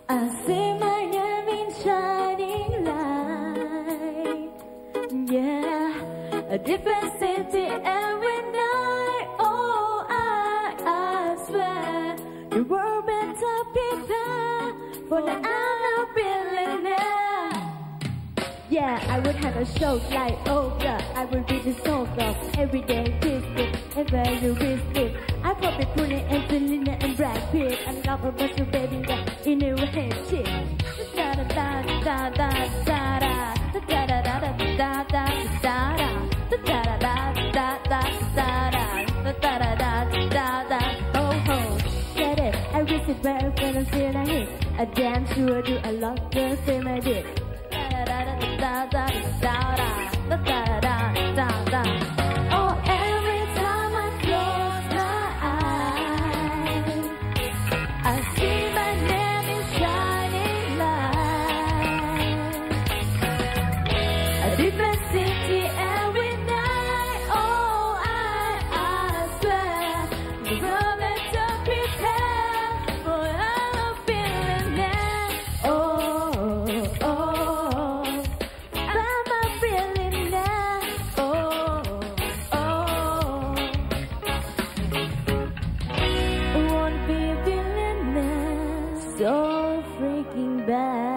I see my name in shining light. Yeah, a different city every night. Oh, I swear the world better prepare for the I'm feeling there. Yeah, I would have a show like Oprah. I would be the soul girl, everyday biscuit, ever you risk it. I probably put in Angelina and Brad Pitt. I love a bunch of baby that you never had shit. Da da da da da da da da da da da da da da da da da da da da. Oh ho, get it? I wish it better when I'm still a hit. I damn sure do a lot the same I did. Da da da da da da da da da da. Oh, every time I close my eyes, I see my name in shining light. A different city every night. Oh, I swear the world better prepare for I'm feeling there. Oh, oh, I'm feeling there. Oh, oh, won't be feeling there so freaking bad.